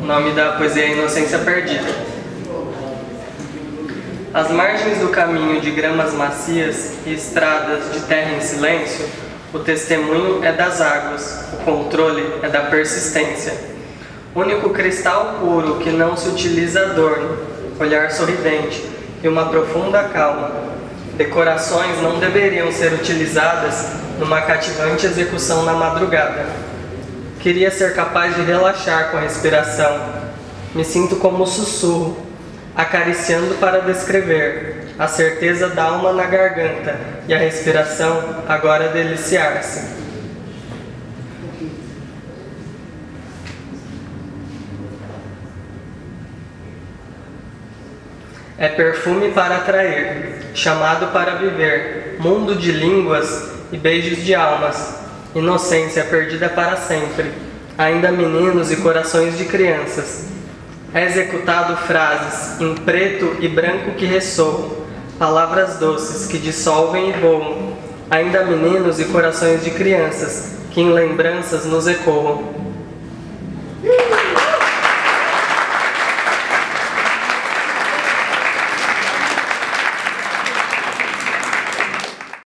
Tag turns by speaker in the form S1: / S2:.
S1: O nome da poesia é Inocência Perdida. Às margens do caminho de gramas macias e estradas de terra em silêncio, o testemunho é das águas, o controle é da persistência. Único cristal puro que não se utiliza adorno, olhar sorridente e uma profunda calma. Decorações não deveriam ser utilizadas numa cativante execução na madrugada. Queria ser capaz de relaxar com a respiração. Me sinto como sussurro, acariciando para descrever, a certeza da alma na garganta e a respiração agora deliciar-se. É perfume para atrair, chamado para viver, mundo de línguas e beijos de almas, inocência perdida para sempre, ainda meninos e corações de crianças. É executado frases em preto e branco que ressoam, palavras doces que dissolvem e voam, ainda meninos e corações de crianças que em lembranças nos ecoam.